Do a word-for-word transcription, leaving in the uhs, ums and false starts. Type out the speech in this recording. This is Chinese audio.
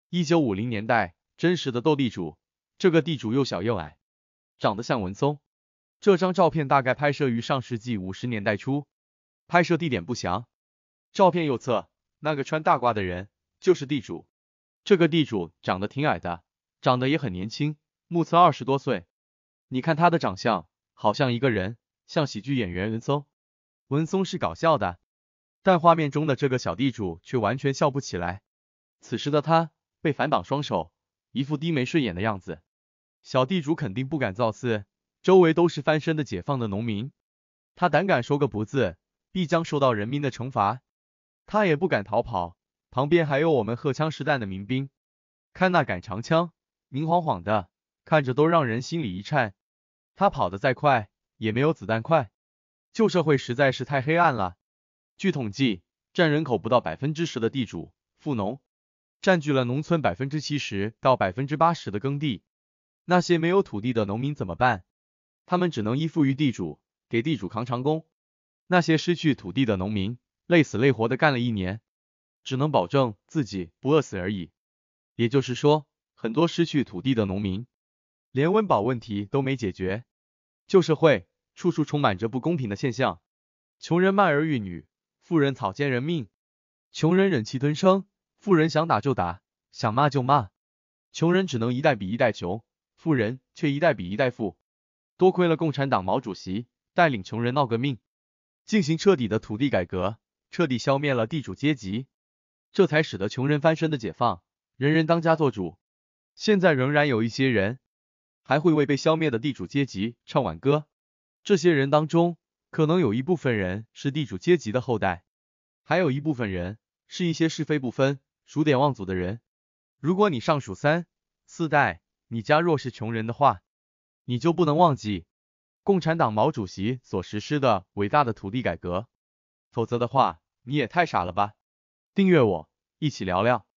一九五零年代，真实的斗地主，这个地主又小又矮，长得像文松。这张照片大概拍摄于上世纪五十年代初，拍摄地点不详。照片右侧那个穿大褂的人就是地主。这个地主长得挺矮的，长得也很年轻，目测二十多岁。你看他的长相，好像一个人，像喜剧演员文松。文松是搞笑的，但画面中的这个小地主却完全笑不起来。此时的他被反绑双手，一副低眉顺眼的样子。小地主肯定不敢造次，周围都是翻身的解放的农民，他胆敢说个不字，必将受到人民的惩罚。他也不敢逃跑，旁边还有我们荷枪实弹的民兵，看那杆长枪，明晃晃的，看着都让人心里一颤。他跑得再快，也没有子弹快。旧社会实在是太黑暗了。据统计，占人口不到百分之十的地主、富农，占据了农村百分之七十到百分之八十的耕地。那些没有土地的农民怎么办？他们只能依附于地主，给地主扛长工。那些失去土地的农民，累死累活的干了一年，只能保证自己不饿死而已。也就是说，很多失去土地的农民，连温饱问题都没解决。旧社会处处充满着不公平的现象，穷人卖儿育女，富人草菅人命；穷人忍气吞声，富人想打就打，想骂就骂；穷人只能一代比一代穷，富人却一代比一代富。多亏了共产党毛主席带领穷人闹革命，进行彻底的土地改革，彻底消灭了地主阶级，这才使得穷人翻身的解放，人人当家作主。现在仍然有一些人还会为被消灭的地主阶级唱挽歌，这些人当中可能有一部分人是地主阶级的后代，还有一部分人是一些是非不分、数典忘祖的人。如果你上数三四代，你家若是穷人的话，你就不能忘记共产党毛主席所实施的伟大的土地改革，否则的话，你也太傻了吧。订阅我，一起聊聊。